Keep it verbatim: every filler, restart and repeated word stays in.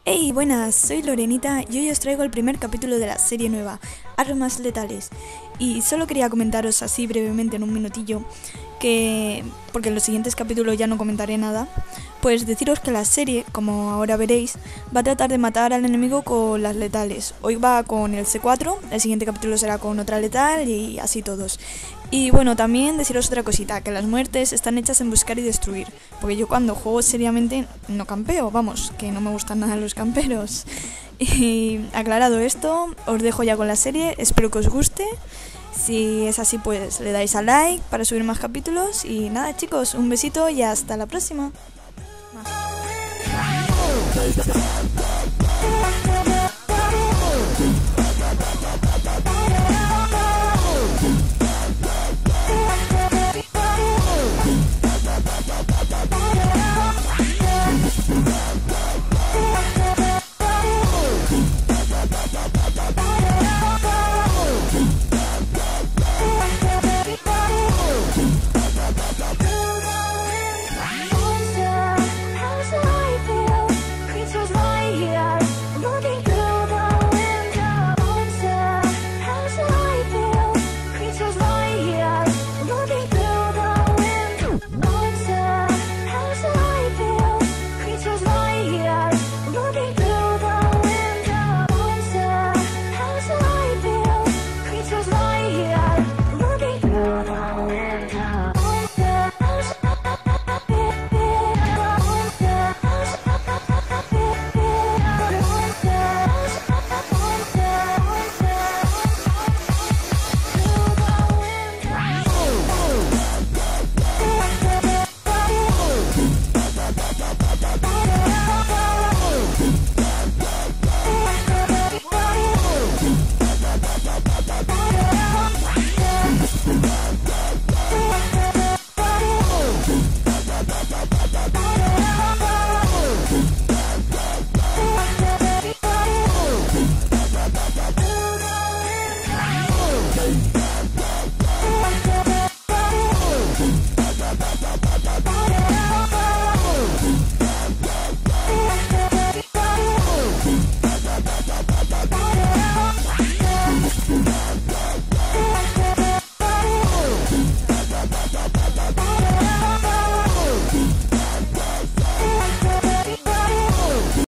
Hey, buenas, soy Lorenita y hoy os traigo el primer capítulo de la serie nueva, Armas Letales. Y solo quería comentaros así brevemente en un minutillo que, porque en los siguientes capítulos ya no comentaré nada, pues deciros que la serie, como ahora veréis, va a tratar de matar al enemigo con las letales. Hoy va con el C cuatro, el siguiente capítulo será con otra letal y así todos. Y bueno, también deciros otra cosita, que las muertes están hechas en buscar y destruir, porque yo cuando juego seriamente no campeo, vamos, que no me gustan nada los camperos. Y aclarado esto, os dejo ya con la serie, espero que os guste. Si es así, pues le dais a like para subir más capítulos. Y nada, chicos, un besito y hasta la próxima. Hey.